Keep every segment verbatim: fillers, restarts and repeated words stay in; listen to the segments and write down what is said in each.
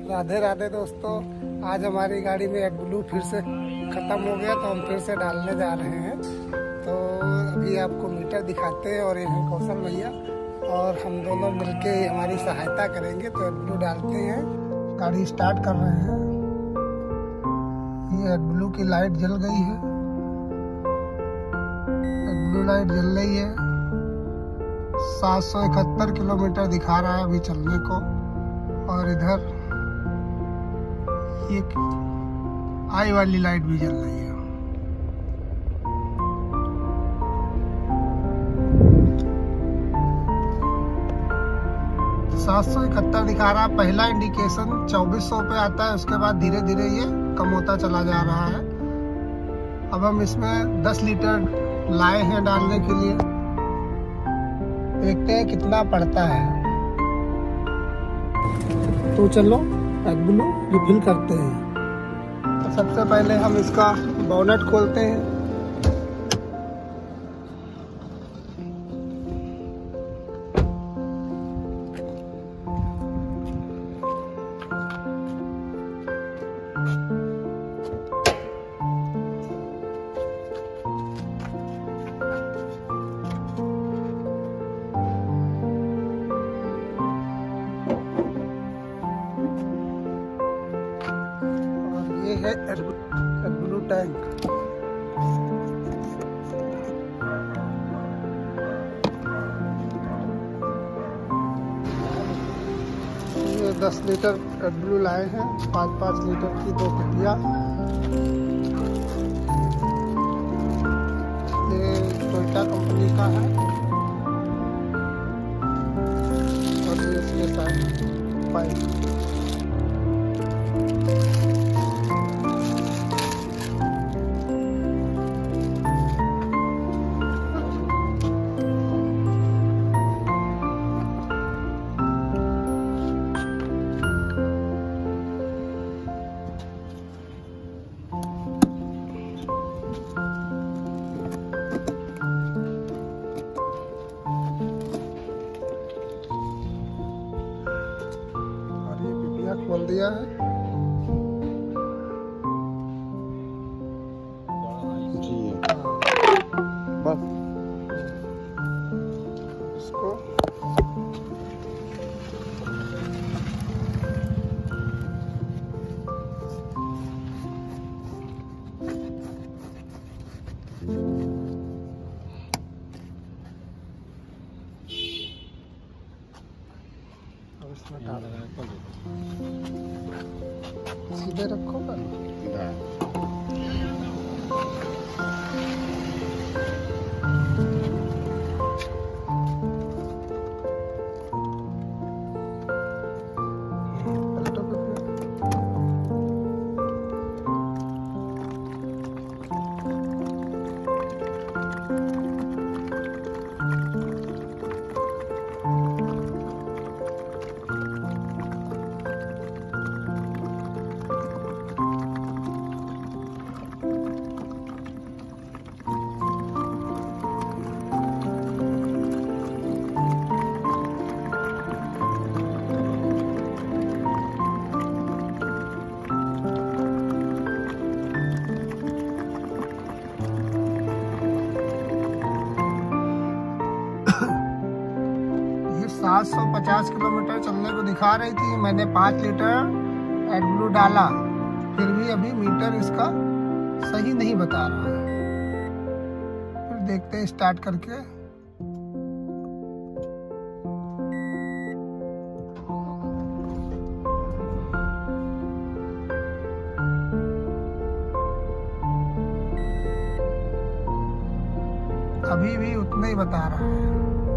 राधे राधे दोस्तों, आज हमारी गाड़ी में एडब्लू फिर से ख़त्म हो गया तो हम फिर से डालने जा रहे हैं। तो अभी आपको मीटर दिखाते हैं और ये हैं कौशल भैया और हम दोनों मिलके हमारी सहायता करेंगे। तो एडब्लू डालते हैं, गाड़ी स्टार्ट कर रहे हैं। ये एडब्लू की लाइट जल गई है, एडब्लू लाइट जल रही है। सात सौ इकहत्तर किलोमीटर दिखा रहा है अभी चलने को। और इधर ये आई वाली लाइट भी जल रही है। सात सौ इकहत्तर दिखा रहा है। पहला इंडिकेशन चौबीस सौ पे आता है, उसके बाद धीरे धीरे ये कम होता चला जा रहा है। अब हम इसमें दस लीटर लाए हैं डालने के लिए, देखते हैं कितना पड़ता है। तो चलो एडब्लू रिफिल करते हैं। तो सबसे पहले हम इसका बोनेट खोलते हैं। ये है एडब्लू टैंक। ये दस लीटर एडब्लू लाए हैं, पाँच पाँच लीटर की दो कुटिया। ये टोयोटा कंपनी का है और ये इसके साथ पाइप। खोल दिया है। जी बस इसको अब इसमें डाल रहे हैं। सीधे रखो ना। सात सौ पचास किलोमीटर चलने को दिखा रही थी। मैंने पाँच लीटर एडब्लू डाला, फिर भी अभी मीटर इसका सही नहीं बता रहा है। फिर देखते हैं स्टार्ट करके। अभी भी उतना ही बता रहा है।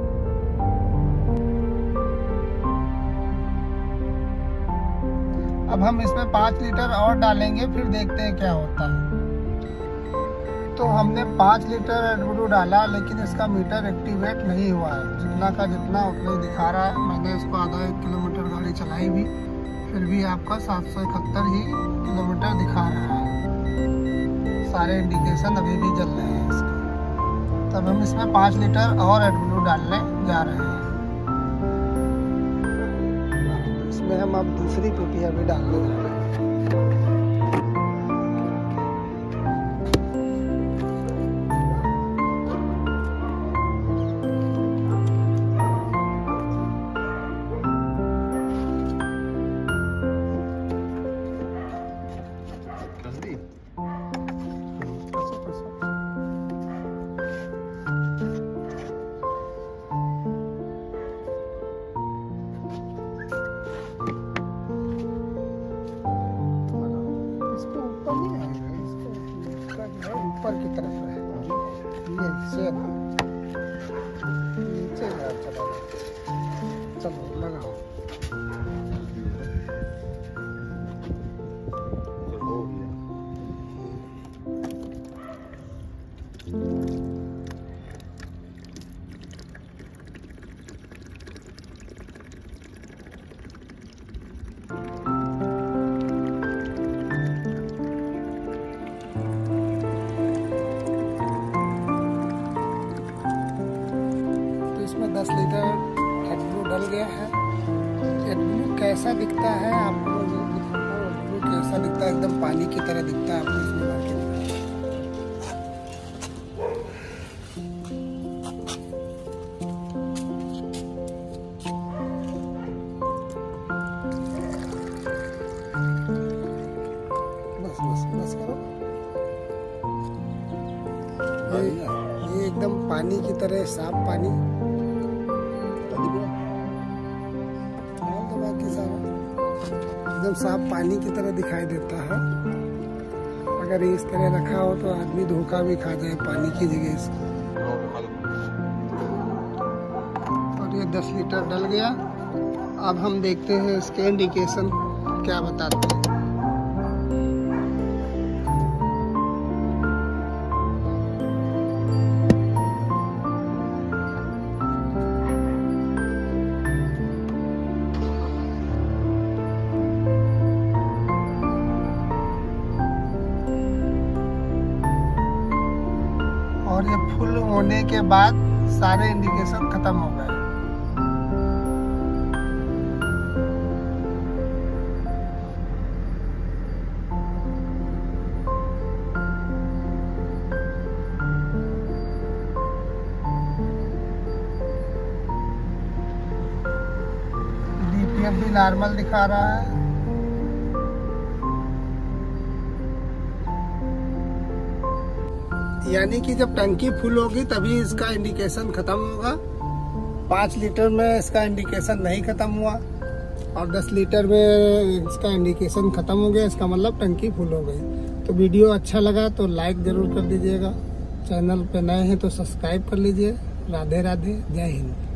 अब हम इसमें पाँच लीटर और डालेंगे, फिर देखते हैं क्या होता है। तो हमने पाँच लीटर एडब्लू डाला, लेकिन इसका मीटर एक्टिवेट नहीं हुआ है। जितना का जितना उतना ही दिखा रहा है। मैंने इसको आधा एक किलोमीटर गाड़ी चलाई भी, फिर भी आपका सात सौ इकहत्तर ही किलोमीटर दिखा रहा है। सारे इंडिकेशन अभी भी जल रहे हैं इसके। तब हम इसमें पाँच लीटर और एडब्लू डालने जा रहे हैं। इसमें हम अब दूसरी पीपिया भी डालने जा रहे हैं। ऊपर की तरफ है ये से नीचे जा चला चलो लगाओ। इसमें दस लीटर एडब्लू डल गया है। एडब्लू कैसा दिखता है आपको एडब्लू कैसा दिखता है, एकदम पानी की तरह दिखता है। आपको इसमें बाकी बस बस बस करो। ये, ये एकदम पानी की तरह साफ पानी एकदम साफ पानी की तरह दिखाई देता है। अगर इस तरह रखा हो तो आदमी धोखा भी खा जाए पानी की जगह इसको। और ये दस लीटर डल गया। अब हम देखते हैं इसके इंडिकेशन क्या बताते हैं। और ये फुल होने के बाद सारे इंडिकेशन खत्म हो गए। डीपीएफ भी नॉर्मल दिखा रहा है। यानी कि जब टंकी फुल होगी तभी इसका इंडिकेशन खत्म होगा। पाँच लीटर में इसका इंडिकेशन नहीं खत्म हुआ और दस लीटर में इसका इंडिकेशन खत्म हो गया। इसका मतलब टंकी फुल हो गई। तो वीडियो अच्छा लगा तो लाइक जरूर कर दीजिएगा। चैनल पे नए हैं तो सब्सक्राइब कर लीजिए। राधे राधे, जय हिंद।